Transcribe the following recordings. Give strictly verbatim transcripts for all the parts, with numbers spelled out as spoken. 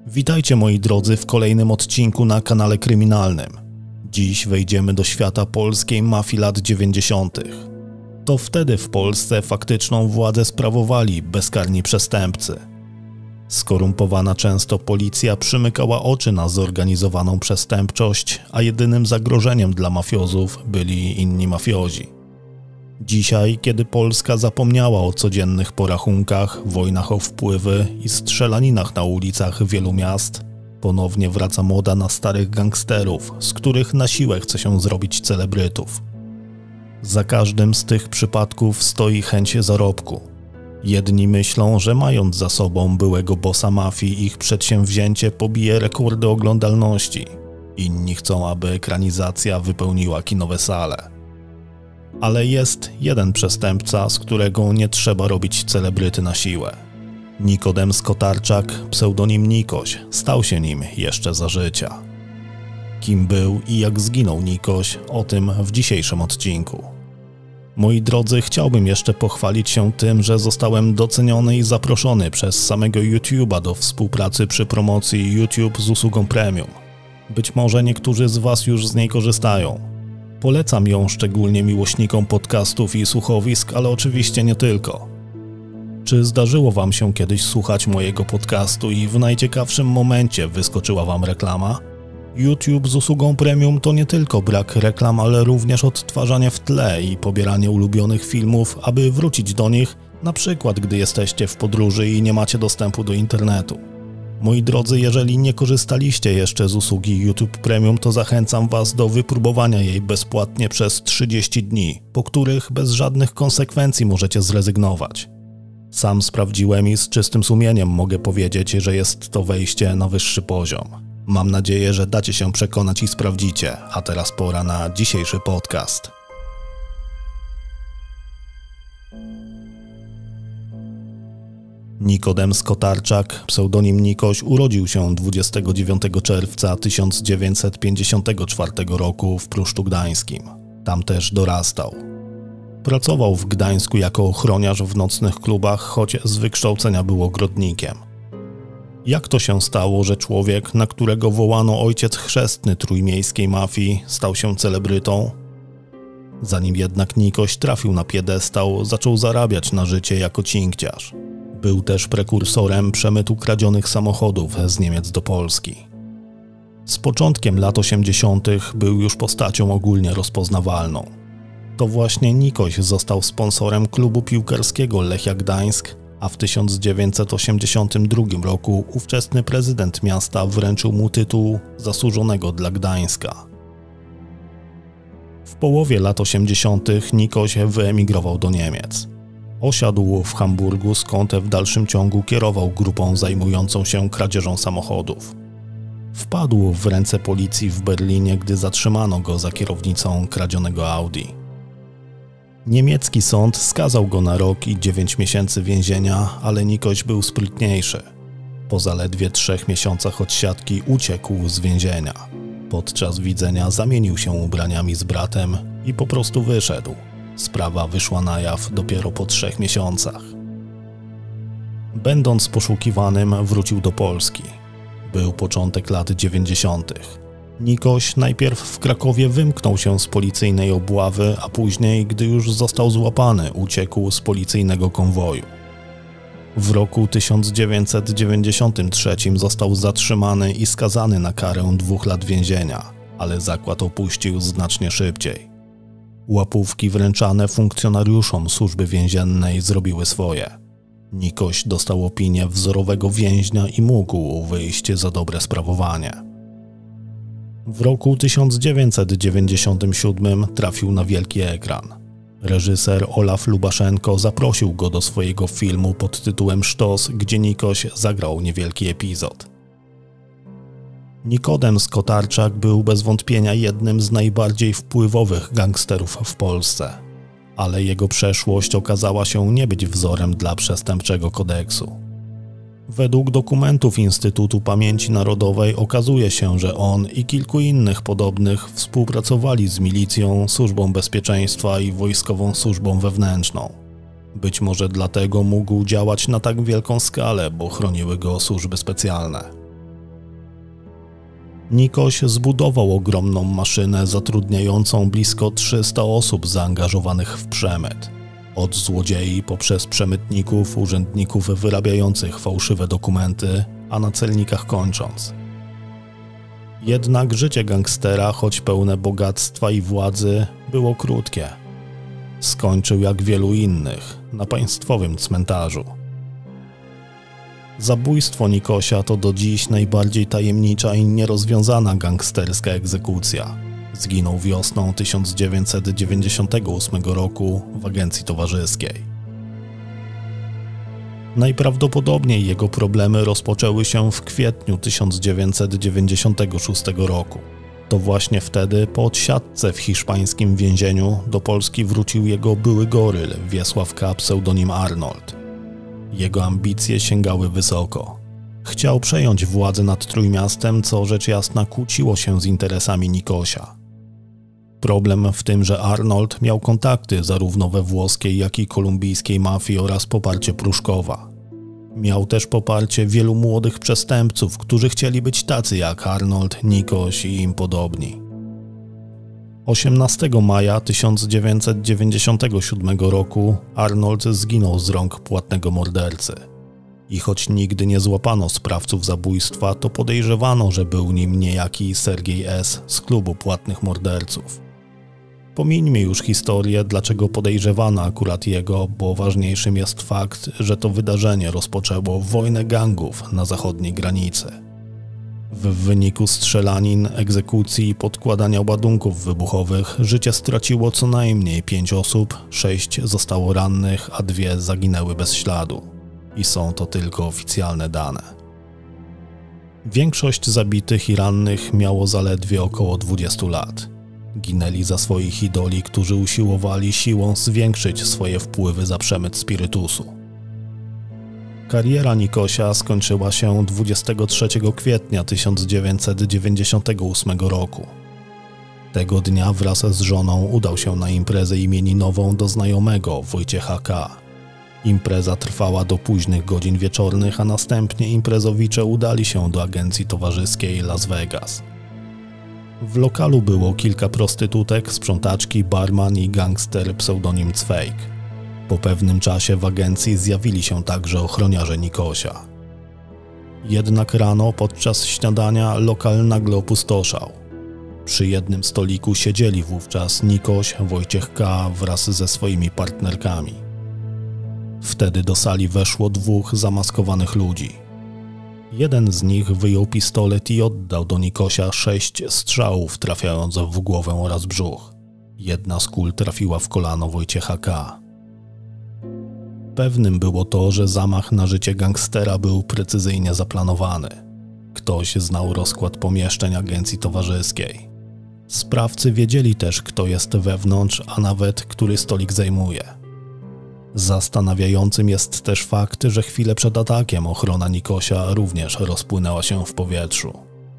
Witajcie moi drodzy w kolejnym odcinku na kanale kryminalnym. Dziś wejdziemy do świata polskiej mafii lat dziewięćdziesiątych. To wtedy w Polsce faktyczną władzę sprawowali bezkarni przestępcy. Skorumpowana często policja przymykała oczy na zorganizowaną przestępczość, a jedynym zagrożeniem dla mafiozów byli inni mafiozi. Dzisiaj, kiedy Polska zapomniała o codziennych porachunkach, wojnach o wpływy i strzelaninach na ulicach wielu miast, ponownie wraca moda na starych gangsterów, z których na siłę chce się zrobić celebrytów. Za każdym z tych przypadków stoi chęć zarobku. Jedni myślą, że mając za sobą byłego bossa mafii, ich przedsięwzięcie pobije rekordy oglądalności. Inni chcą, aby ekranizacja wypełniła kinowe sale. Ale jest jeden przestępca, z którego nie trzeba robić celebryty na siłę. Nikodem Skotarczak, pseudonim Nikoś, stał się nim jeszcze za życia. Kim był i jak zginął Nikoś, o tym w dzisiejszym odcinku. Moi drodzy, chciałbym jeszcze pochwalić się tym, że zostałem doceniony i zaproszony przez samego YouTube'a do współpracy przy promocji YouTube z usługą Premium. Być może niektórzy z Was już z niej korzystają. Polecam ją szczególnie miłośnikom podcastów i słuchowisk, ale oczywiście nie tylko. Czy zdarzyło Wam się kiedyś słuchać mojego podcastu i w najciekawszym momencie wyskoczyła Wam reklama? YouTube z usługą Premium to nie tylko brak reklam, ale również odtwarzanie w tle i pobieranie ulubionych filmów, aby wrócić do nich, na przykład gdy jesteście w podróży i nie macie dostępu do internetu. Moi drodzy, jeżeli nie korzystaliście jeszcze z usługi YouTube Premium, to zachęcam Was do wypróbowania jej bezpłatnie przez trzydzieści dni, po których bez żadnych konsekwencji możecie zrezygnować. Sam sprawdziłem i z czystym sumieniem mogę powiedzieć, że jest to wejście na wyższy poziom. Mam nadzieję, że dacie się przekonać i sprawdzicie, a teraz pora na dzisiejszy podcast. Nikodem Skotarczak, pseudonim Nikoś, urodził się dwudziestego dziewiątego czerwca tysiąc dziewięćset pięćdziesiątego czwartego roku w Pruszczu Gdańskim. Tam też dorastał. Pracował w Gdańsku jako ochroniarz w nocnych klubach, choć z wykształcenia był ogrodnikiem. Jak to się stało, że człowiek, na którego wołano ojciec chrzestny trójmiejskiej mafii, stał się celebrytą? Zanim jednak Nikoś trafił na piedestał, zaczął zarabiać na życie jako cinkciarz. Był też prekursorem przemytu kradzionych samochodów z Niemiec do Polski. Z początkiem lat osiemdziesiątych był już postacią ogólnie rozpoznawalną. To właśnie Nikoś został sponsorem klubu piłkarskiego Lechia Gdańsk, a w tysiąc dziewięćset osiemdziesiątym drugim roku ówczesny prezydent miasta wręczył mu tytuł zasłużonego dla Gdańska. W połowie lat osiemdziesiątych Nikoś wyemigrował do Niemiec. Osiadł w Hamburgu, skąd w dalszym ciągu kierował grupą zajmującą się kradzieżą samochodów. Wpadł w ręce policji w Berlinie, gdy zatrzymano go za kierownicą kradzionego Audi. Niemiecki sąd skazał go na rok i dziewięć miesięcy więzienia, ale Nikoś był sprytniejszy. Po zaledwie trzech miesiącach odsiadki uciekł z więzienia. Podczas widzenia zamienił się ubraniami z bratem i po prostu wyszedł. Sprawa wyszła na jaw dopiero po trzech miesiącach. Będąc poszukiwanym, wrócił do Polski. Był początek lat dziewięćdziesiątych. Nikoś najpierw w Krakowie wymknął się z policyjnej obławy, a później, gdy już został złapany, uciekł z policyjnego konwoju. W roku tysiąc dziewięćset dziewięćdziesiątym trzecim został zatrzymany i skazany na karę dwóch lat więzienia, ale zakład opuścił znacznie szybciej. Łapówki wręczane funkcjonariuszom służby więziennej zrobiły swoje. Nikoś dostał opinię wzorowego więźnia i mógł wyjść za dobre sprawowanie. W roku tysiąc dziewięćset dziewięćdziesiątym siódmym trafił na wielki ekran. Reżyser Olaf Lubaszenko zaprosił go do swojego filmu pod tytułem Sztos, gdzie Nikoś zagrał niewielki epizod. Nikodem Skotarczak był bez wątpienia jednym z najbardziej wpływowych gangsterów w Polsce, ale jego przeszłość okazała się nie być wzorem dla przestępczego kodeksu. Według dokumentów Instytutu Pamięci Narodowej okazuje się, że on i kilku innych podobnych współpracowali z milicją, służbą bezpieczeństwa i wojskową służbą wewnętrzną. Być może dlatego mógł działać na tak wielką skalę, bo chroniły go służby specjalne. Nikoś zbudował ogromną maszynę zatrudniającą blisko trzysta osób zaangażowanych w przemyt. Od złodziei poprzez przemytników, urzędników wyrabiających fałszywe dokumenty, a na celnikach kończąc. Jednak życie gangstera, choć pełne bogactwa i władzy, było krótkie. Skończył jak wielu innych, na państwowym cmentarzu. Zabójstwo Nikosia to do dziś najbardziej tajemnicza i nierozwiązana gangsterska egzekucja. Zginął wiosną tysiąc dziewięćset dziewięćdziesiątego ósmego roku w agencji towarzyskiej. Najprawdopodobniej jego problemy rozpoczęły się w kwietniu tysiąc dziewięćset dziewięćdziesiątego szóstego roku. To właśnie wtedy, po odsiadce w hiszpańskim więzieniu, do Polski wrócił jego były goryl Wiesław K. pseudonim Arnold. Jego ambicje sięgały wysoko. Chciał przejąć władzę nad Trójmiastem, co rzecz jasna kłóciło się z interesami Nikosia. Problem w tym, że Arnold miał kontakty zarówno we włoskiej, jak i kolumbijskiej mafii oraz poparcie Pruszkowa. Miał też poparcie wielu młodych przestępców, którzy chcieli być tacy jak Arnold, Nikoś i im podobni. osiemnastego maja tysiąc dziewięćset dziewięćdziesiątego siódmego roku Arnold zginął z rąk płatnego mordercy. I choć nigdy nie złapano sprawców zabójstwa, to podejrzewano, że był nim niejaki Sergiej S. z klubu płatnych morderców. Pomińmy już historię, dlaczego podejrzewano akurat jego, bo ważniejszym jest fakt, że to wydarzenie rozpoczęło wojnę gangów na zachodniej granicy. W wyniku strzelanin, egzekucji i podkładania ładunków wybuchowych życie straciło co najmniej pięć osób, sześć zostało rannych, a dwie zaginęły bez śladu. I są to tylko oficjalne dane. Większość zabitych i rannych miało zaledwie około dwudziestu lat. Ginęli za swoich idoli, którzy usiłowali siłą zwiększyć swoje wpływy za przemyt spirytusu. Kariera Nikosia skończyła się dwudziestego trzeciego kwietnia tysiąc dziewięćset dziewięćdziesiątego ósmego roku. Tego dnia wraz z żoną udał się na imprezę imieninową do znajomego Wojciecha K. Impreza trwała do późnych godzin wieczornych, a następnie imprezowicze udali się do agencji towarzyskiej Las Vegas. W lokalu było kilka prostytutek, sprzątaczki, barman i gangster pseudonim Cwejk. Po pewnym czasie w agencji zjawili się także ochroniarze Nikosia. Jednak rano podczas śniadania lokal nagle opustoszał. Przy jednym stoliku siedzieli wówczas Nikoś, Wojciech K. wraz ze swoimi partnerkami. Wtedy do sali weszło dwóch zamaskowanych ludzi. Jeden z nich wyjął pistolet i oddał do Nikosia sześć strzałów, trafiając w głowę oraz brzuch. Jedna z kul trafiła w kolano Wojciecha K. Pewnym było to, że zamach na życie gangstera był precyzyjnie zaplanowany. Ktoś znał rozkład pomieszczeń agencji towarzyskiej. Sprawcy wiedzieli też, kto jest wewnątrz, a nawet który stolik zajmuje. Zastanawiającym jest też fakt, że chwilę przed atakiem ochrona Nikosia również rozpłynęła się w powietrzu.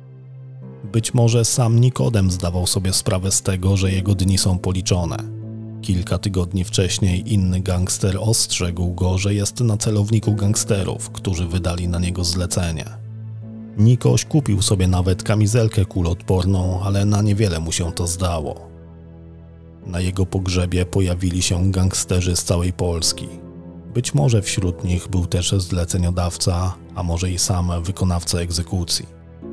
Być może sam Nikodem zdawał sobie sprawę z tego, że jego dni są policzone. Kilka tygodni wcześniej inny gangster ostrzegł go, że jest na celowniku gangsterów, którzy wydali na niego zlecenie. Nikoś kupił sobie nawet kamizelkę kuloodporną, ale na niewiele mu się to zdało. Na jego pogrzebie pojawili się gangsterzy z całej Polski. Być może wśród nich był też zleceniodawca, a może i sam wykonawca egzekucji.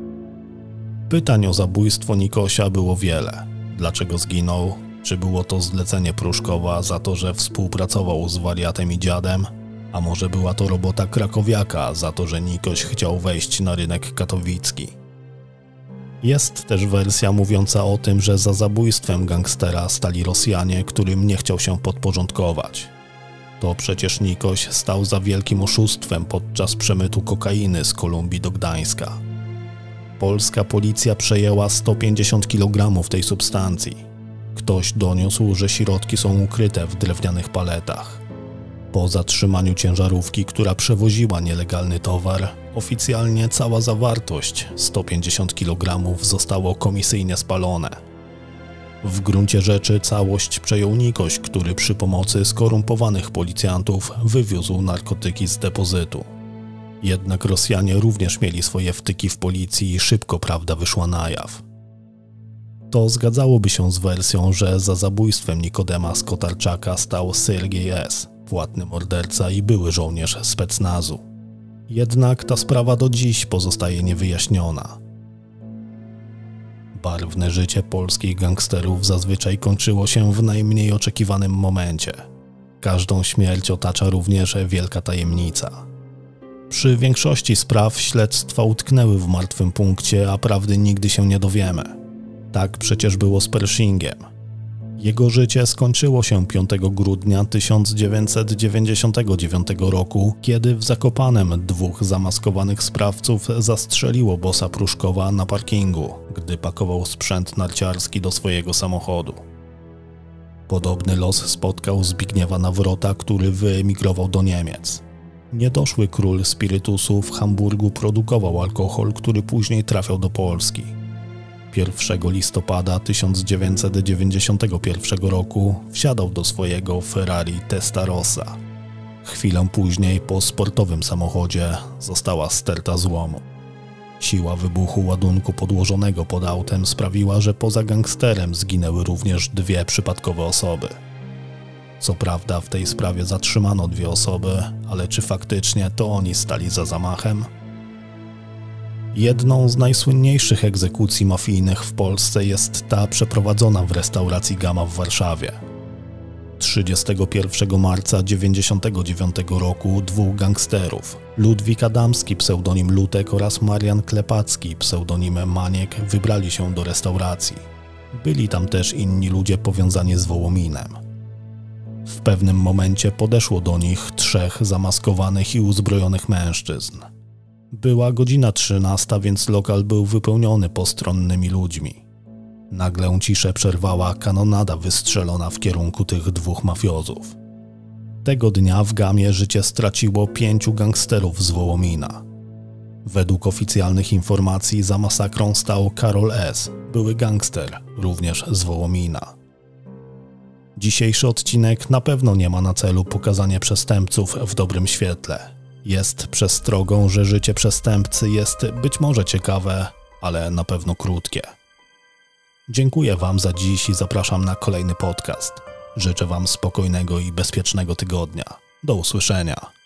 Pytań o zabójstwo Nikosia było wiele. Dlaczego zginął? Czy było to zlecenie Pruszkowa za to, że współpracował z wariatem i dziadem? A może była to robota krakowiaka za to, że Nikoś chciał wejść na rynek katowicki? Jest też wersja mówiąca o tym, że za zabójstwem gangstera stali Rosjanie, którym nie chciał się podporządkować. To przecież Nikoś stał za wielkim oszustwem podczas przemytu kokainy z Kolumbii do Gdańska. Polska policja przejęła sto pięćdziesiąt kilogramów tej substancji. Ktoś doniósł, że środki są ukryte w drewnianych paletach. Po zatrzymaniu ciężarówki, która przewoziła nielegalny towar, oficjalnie cała zawartość, sto pięćdziesiąt kilogramów, zostało komisyjnie spalone. W gruncie rzeczy całość przejął Nikoś, który przy pomocy skorumpowanych policjantów wywiózł narkotyki z depozytu. Jednak Rosjanie również mieli swoje wtyki w policji i szybko prawda wyszła na jaw. To zgadzałoby się z wersją, że za zabójstwem Nikodema Skotarczaka stał Sergiej S., płatny morderca i były żołnierz specnazu. Jednak ta sprawa do dziś pozostaje niewyjaśniona. Barwne życie polskich gangsterów zazwyczaj kończyło się w najmniej oczekiwanym momencie. Każdą śmierć otacza również wielka tajemnica. Przy większości spraw śledztwa utknęły w martwym punkcie, a prawdy nigdy się nie dowiemy. Tak przecież było z Pershingiem. Jego życie skończyło się piątego grudnia tysiąc dziewięćset dziewięćdziesiątego dziewiątego roku, kiedy w Zakopanem dwóch zamaskowanych sprawców zastrzeliło bossa Pruszkowa na parkingu, gdy pakował sprzęt narciarski do swojego samochodu. Podobny los spotkał Zbigniewa Nawrota, który wyemigrował do Niemiec. Niedoszły król spirytusu w Hamburgu produkował alkohol, który później trafiał do Polski. pierwszego listopada tysiąc dziewięćset dziewięćdziesiątego pierwszego roku wsiadał do swojego Ferrari Testarossa. Chwilę później po sportowym samochodzie została sterta złomu. Siła wybuchu ładunku podłożonego pod autem sprawiła, że poza gangsterem zginęły również dwie przypadkowe osoby. Co prawda w tej sprawie zatrzymano dwie osoby, ale czy faktycznie to oni stali za zamachem? Jedną z najsłynniejszych egzekucji mafijnych w Polsce jest ta przeprowadzona w restauracji Gama w Warszawie. trzydziestego pierwszego marca tysiąc dziewięćset dziewięćdziesiątego dziewiątego roku dwóch gangsterów, Ludwik Adamski pseudonim Lutek oraz Marian Klepacki pseudonim Maniek, wybrali się do restauracji. Byli tam też inni ludzie powiązani z Wołominem. W pewnym momencie podeszło do nich trzech zamaskowanych i uzbrojonych mężczyzn. Była godzina trzynasta, więc lokal był wypełniony postronnymi ludźmi. Nagle ciszę przerwała kanonada wystrzelona w kierunku tych dwóch mafiozów. Tego dnia w Gamie życie straciło pięciu gangsterów z Wołomina. Według oficjalnych informacji za masakrą stał Karol S., były gangster, również z Wołomina. Dzisiejszy odcinek na pewno nie ma na celu pokazanie przestępców w dobrym świetle. Jest przestrogą, że życie przestępcy jest być może ciekawe, ale na pewno krótkie. Dziękuję Wam za dziś i zapraszam na kolejny podcast. Życzę Wam spokojnego i bezpiecznego tygodnia. Do usłyszenia.